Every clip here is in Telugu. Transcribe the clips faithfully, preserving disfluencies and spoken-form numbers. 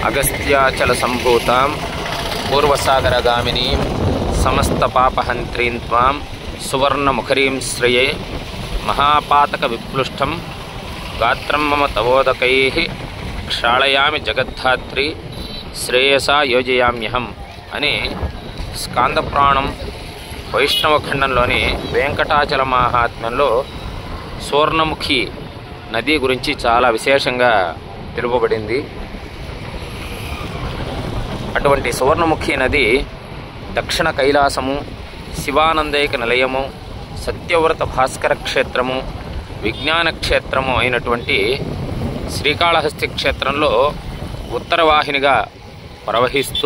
అగస్త్యాచల సంభూతాం పూర్వసాగరగామినీం సమస్త పాపహంత్రీం త్వాం సువర్ణముఖరీం శ్రయే మహాపాతక విప్లుష్టం గాత్రం మమ తవోదకైః క్షాళయామి జగద్ధాత్రి శ్రేయసా యోజయామ్యహం అని స్కాందపురాణం వైష్ణవఖండంలోని వెంకటాచల మహాత్మ్యంలో సువర్ణముఖి నది గురించి చాలా విశేషంగా తెలుపబడింది. అటువంటి సువర్ణముఖి నది దక్షిణ కైలాసము, శివానందైక నిలయము, సత్యవ్రత భాస్కర క్షేత్రము, విజ్ఞాన క్షేత్రము అయినటువంటి శ్రీకాళహస్తి క్షేత్రంలో ఉత్తరవాహినిగా ప్రవహిస్తూ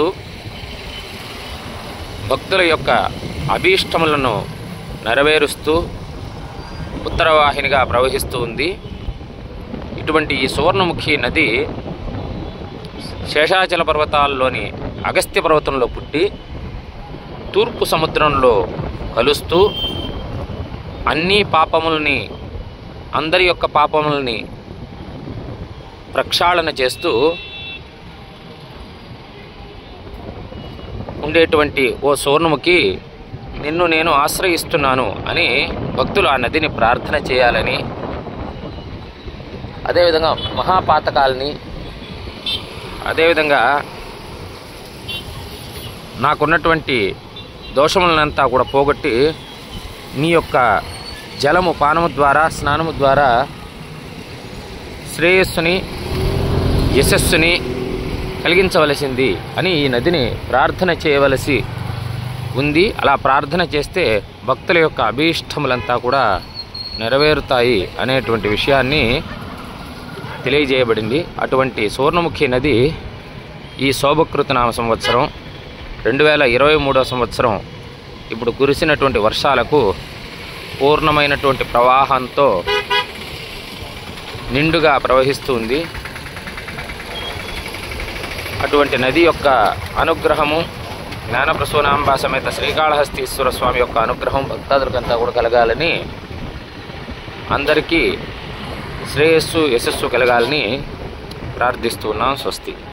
భక్తుల యొక్క అభీష్టములను నెరవేరుస్తూ ఉత్తరవాహినిగా ప్రవహిస్తూ ఉంది. ఇటువంటి ఈ సువర్ణముఖి నది శేషాచల పర్వతాల్లోని అగస్త్య పర్వతంలో పుట్టి తూర్పు సముద్రంలో కలుస్తూ అన్ని పాపములని అందరి యొక్క పాపములని ప్రక్షాళన చేస్తూ ఉండేటువంటి ఓ సువర్ణముఖి, నిన్ను నేను ఆశ్రయిస్తున్నాను అని భక్తులు ఆ నదిని ప్రార్థన చేయాలని, అదేవిధంగా మహాపాతకాలని, అదేవిధంగా నాకున్నటువంటి దోషములనంతా కూడా పోగొట్టి నీ యొక్క జలము పానము ద్వారా, స్నానము ద్వారా శ్రేయస్సుని, యశస్సుని కలిగించవలసింది అని ఈ నదిని ప్రార్థన చేయవలసి ఉంది. అలా ప్రార్థన చేస్తే భక్తుల యొక్క అభీష్టములంతా కూడా నెరవేరుతాయి అనేటువంటి విషయాన్ని తెలియజేయబడింది. అటువంటి సువర్ణముఖి నది ఈ శోభకృత నామ సంవత్సరం రెండు వేల ఇరవై మూడవ సంవత్సరం ఇప్పుడు కురిసినటువంటి వర్షాలకు పూర్ణమైనటువంటి ప్రవాహంతో నిండుగా ప్రవహిస్తుంది. అటువంటి నది యొక్క అనుగ్రహము, జ్ఞానప్రసూనాంబ సమేత శ్రీకాళహస్తీశ్వర స్వామి యొక్క అనుగ్రహం భక్తాదులకంతా కూడా కలగాలని, అందరికీ శ్రేయస్సు యశస్సు కలగాలని ప్రార్థిస్తున్నాం. స్వస్తి.